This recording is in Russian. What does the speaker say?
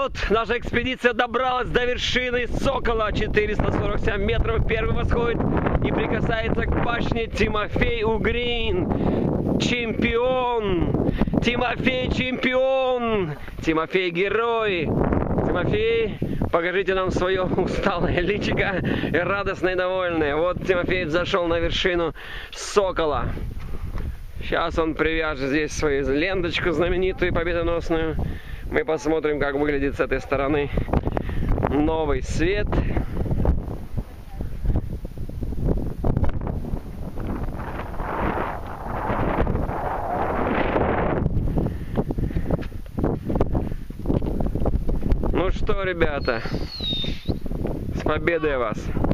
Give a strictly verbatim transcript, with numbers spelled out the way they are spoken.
вот наша экспедиция добралась до вершины Сокола. четыреста сорок семь метров. Первый восходит и прикасается к башне Тимофей Угрин. Чемпион! Тимофей чемпион! Тимофей герой! Тимофей, покажите нам свое усталое личико и радостное и довольное. Вот Тимофей зашел на вершину Сокола. Сейчас он привяжет здесь свою ленточку знаменитую, победоносную. Мы посмотрим, как выглядит с этой стороны новый свет. Ну что, ребята, с победой вас!